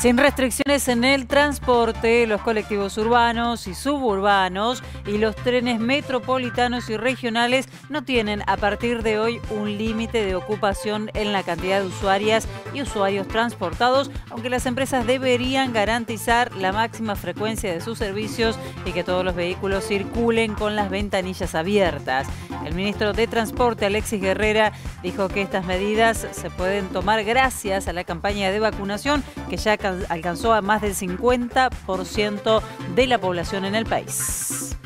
Sin restricciones en el transporte, los colectivos urbanos y suburbanos y los trenes metropolitanos y regionales no tienen a partir de hoy un límite de ocupación en la cantidad de usuarias y usuarios transportados, aunque las empresas deberían garantizar la máxima frecuencia de sus servicios y que todos los vehículos circulen con las ventanillas abiertas. El ministro de Transporte, Alexis Guerrera, dijo que estas medidas se pueden tomar gracias a la campaña de vacunación que ya alcanzó a más del 50% de la población en el país.